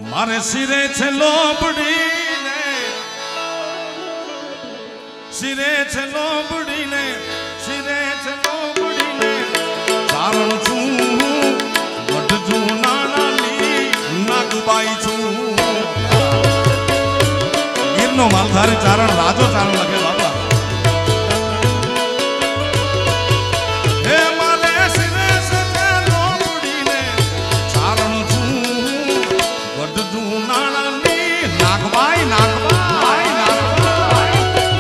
મારે શિરે છે લોબડીને, શિરે છે લોબડીને, શિરે છે લોબડીને ચારણ છું વઢજું નાનાની નાગબાઈ છું. ગીરનો માલધારી ચારણ રાજો ચારણ લખે બાપા. હે મારે શિરે છે લોબડીને ચારણ છું વઢજું નાનાની નાગબાઈ નાગબાઈ નાગબાઈ.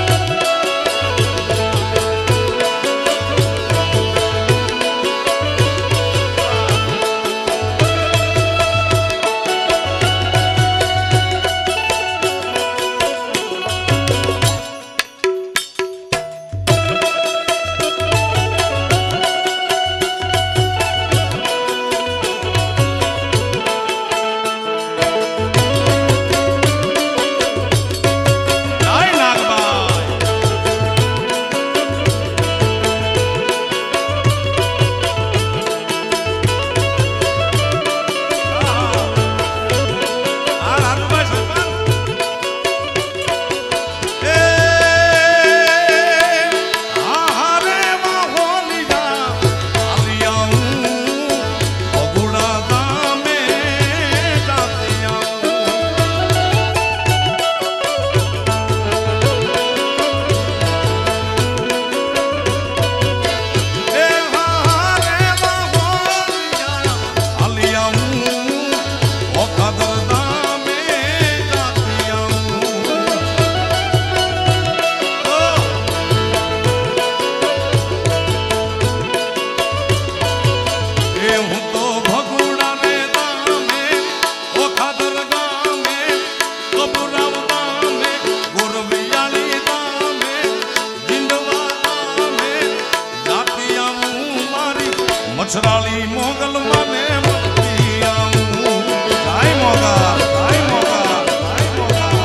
મછરાળી મોગલ મને મતી આવું. જય મોગલ, જય મોગલ, જય મોગલ.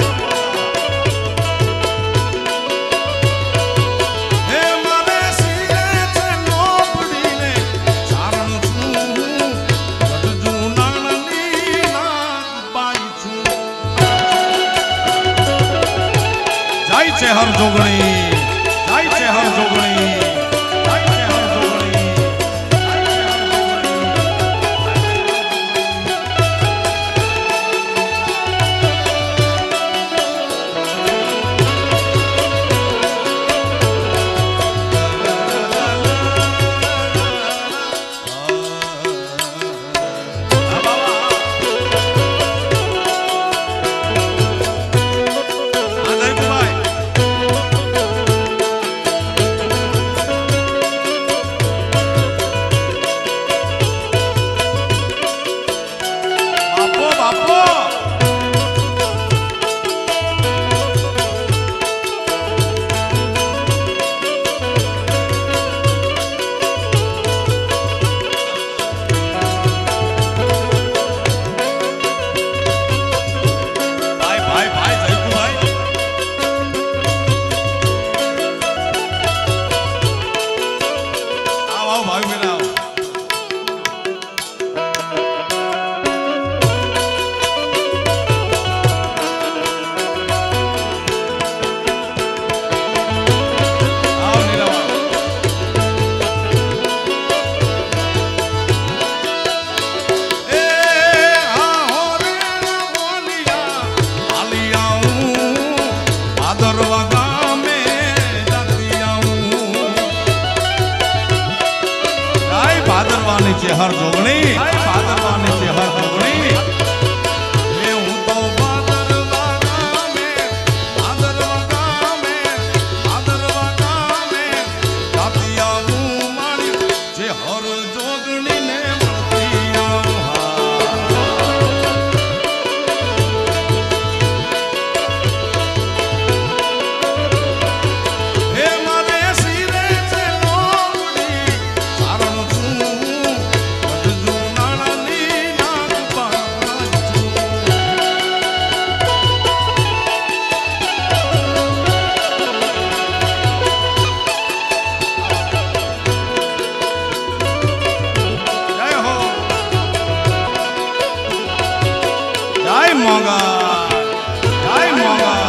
હે મારે શિરે છે લોબડીને ચારણ છું વઢજું નાનાની નાગબાઈ છું. જય છે હર જોગણી, જય છે હર જોગણી. મોગા જય મોગા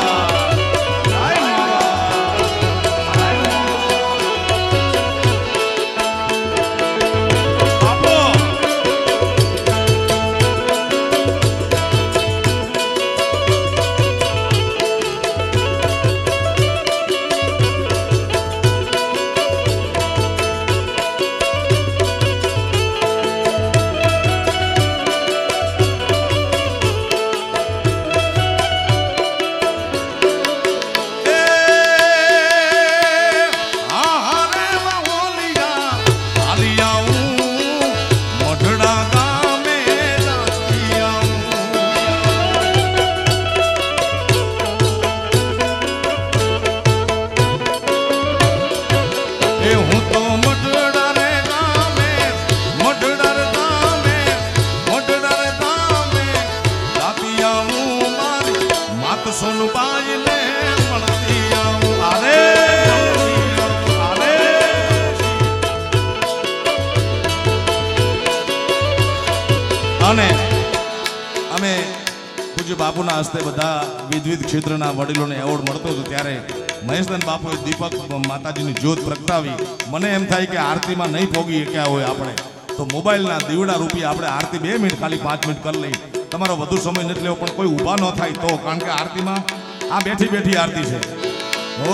અને અમે પૂજ્ય બાપુના હસ્તે બધા વિવિધ ક્ષેત્રના વડીલોને એવોર્ડ મળતો હતો ત્યારે મહેશદાન બાપુએ દીપક માતાજીની જ્યોત પ્રગટાવી. મને એમ થાય કે આરતીમાં નહીં ભોગી શક્યા હોય આપણે તો મોબાઈલના દીવડા રૂપી આપણે આરતી 2 મિનિટ ખાલી 5 મિનિટ કરી લઈ. તમારો વધુ સમય નથી લેવો પણ કોઈ ઊભા ન થાય તો, કારણ કે આરતીમાં આ બેઠી બેઠી આરતી છે. ઓ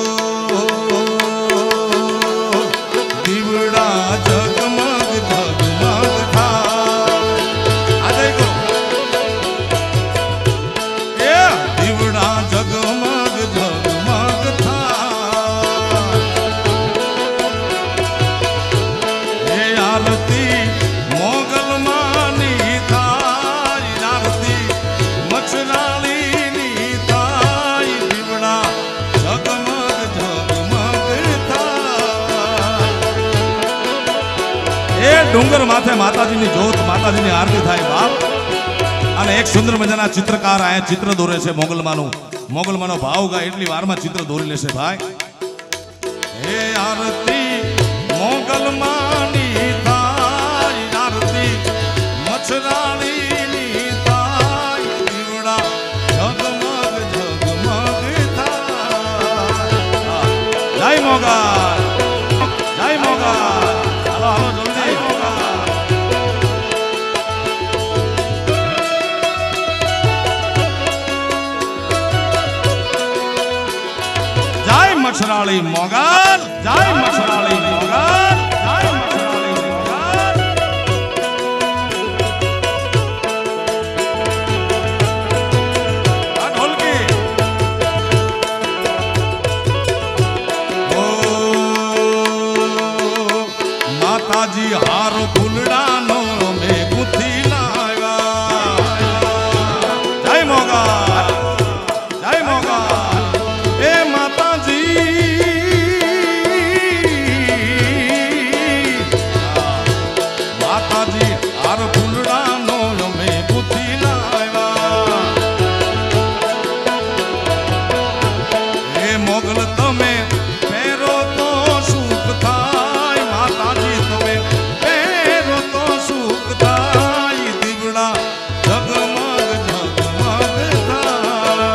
દીવડા જગમગ જગમગ ડુંગર માથે માતાજીની જ્યોત, માતાજીની આરતી થાય બાપ. અને એક સુંદર મજાના ચિત્રકાર આયા ચિત્ર દોરે છે મોગલમાનો ભાવ ગાય એટલી વારમાં ચિત્ર દોરી લેશે ભાઈ. હે આરતી મોગલમાની થાય, આરતી મછરાણીની થાય, દીવડા જગમગ જગમગ થાય. જય મોગલ જય મોગલ. હાલો હાલો જલ્દી. મછરાળી મોગલ જય મછરાળી મોગલ જય મછરાળી મોગલ. આ ઢોલકી ઓ માતાજી હાર ફૂલડાનો મે ગુથી લાવ્યા. જય મોગલ જય મોગલ. એ માતાજી હાર ફૂલડાનો અમે ગુથી લાવ્યા. એ મોગલ તમે પહેરો તો સુખ થાય, માતાજી તમે પહેરો તો સુખ થાય, દીવડા જગમગ જગમગ થાય.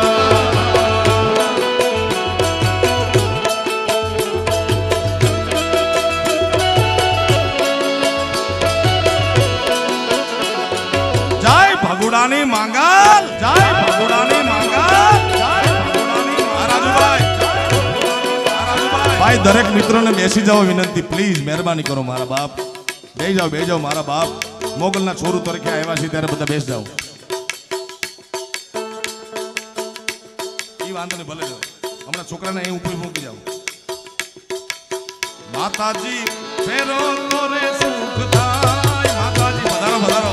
ભગુડાની માંગલ જય ભગુડાની માંગલ જય ભગુડાની. રાજુભાઈ ભાઈ દરેક મિત્રોને બેસી જાઓ વિનંતી પ્લીઝ, મહેરબાની કરો મારા બાપ. બેસી જાઓ મારા બાપ. મોગલના છોરું તરીકે આવ્યા છે ત્યારે બધા બેસી જાઓ. ઈ વાંધો નહીં, ભલે જાઓ. હમણાં છોકરાને અહીં ઉપર મૂકી જાઓ. માતાજી ફેરો તોરે સુખ થાય, માતાજી વધારો વધારો.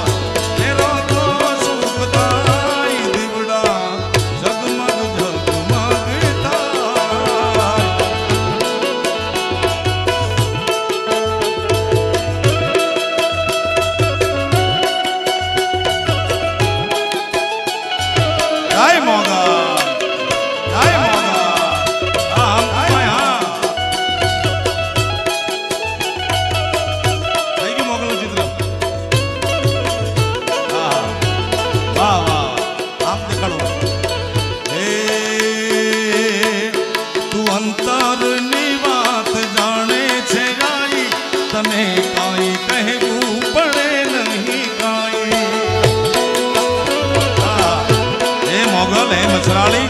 બોલે મસરાળી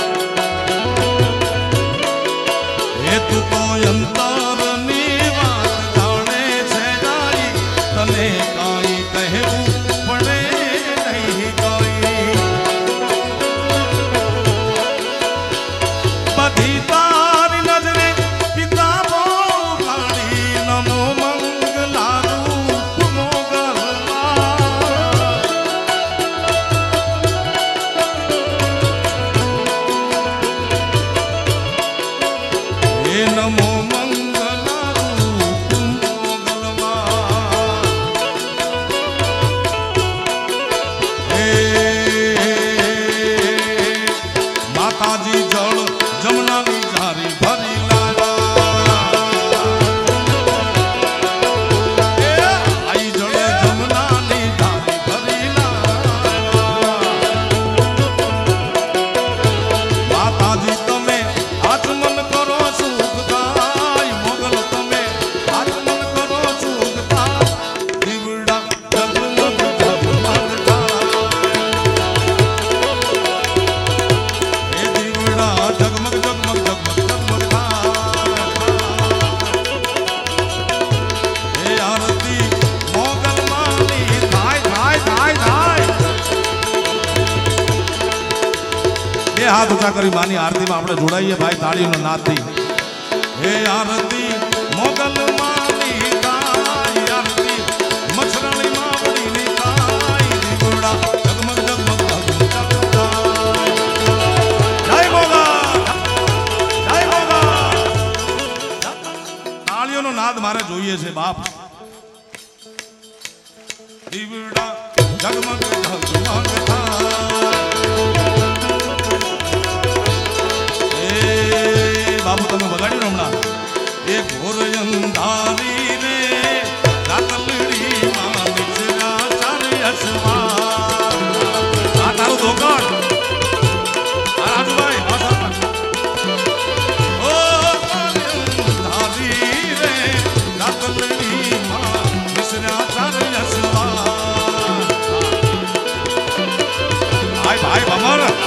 હે તું તો અંતરની વાત જાણે છે ગાઈ તને કાઈ કહેવું પડે નહીં કાઈ બધી તારી નજરે પિતાબો કાઢી નમો મંગલાનું નમો મંગલારૂપ મોગલમાં હે માતાજી જળ જમનાની ઝારી ભરી લાવ્યા આઈ જળ જમનાની ઝારી ભરી લાવ્યા માતાજી તમે આચમન કરો હાથ ઊંચા કરી માની આરતીમાં આપણે જોડાઈએ ભાઈ તાળીનો નાદથી હે આરતી મોગલ માની ગાય આરતી મછરાળી માવડીની ગાય દીવડા જગમગ જગમગ જય મોગલ જય મોગલ તાળીઓનો નાદ મારે જોઈએ છે બાપ દીવડા જગમગ જગમગ બાબુ તમે વગાડ્યું હમણાં એ ઘોર અંધારી રે રાતલડી માં વિચરા ચારે અસમાન આ તારું ધોકડ આ રાજુભાઈ ઓ અંધારી રે રાતલડી માં વિચરા ચારે અસમાન ભાઈ ભાઈ ભમર